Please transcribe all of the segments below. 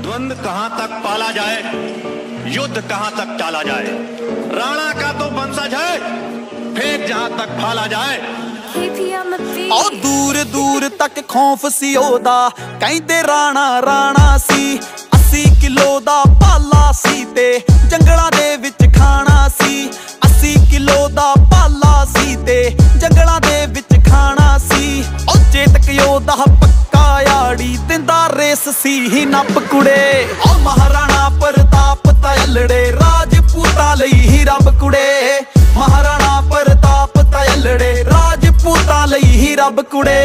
द्वंद्व कहां तक पाला जाए, युद्ध कहां तक टाला जाए। राणा का तो वंशज है, फेंक जहां तक फाला जाए। ओ दूर दूर तक खौफ सी ओदा, कहंदे राणा राणा सी। 80 किलो दा भाला सी ते जंगलां दे विच खाना सी। 80 किलो दा भाला सी ते जंगलां दे विच खाना सी। ओ चेतक योदा पक्का याड़ी दिंदा रेस सी ही नप कुड़े। ओ महाराणा प्रताप तयलड़े राजपूतां लई ही रब कुड़े। महाराणा प्रताप तयलड़े राजपूतां लई ही रब कुड़े।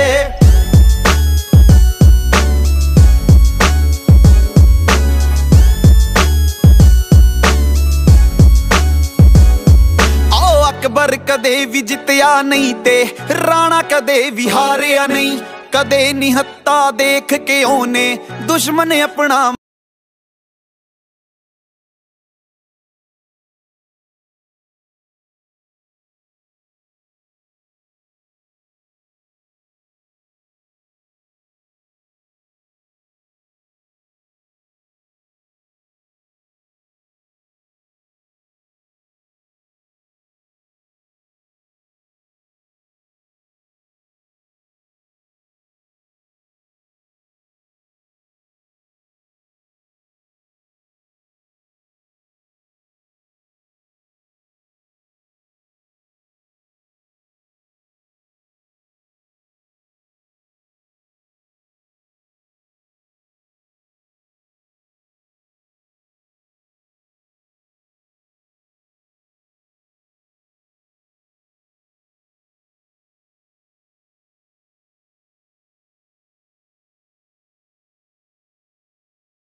अकबर कदे भी जितया नहीं ते राणा कदे भी हारिया नहीं। कदे निहत्ता देख के ओने दुश्मन अपना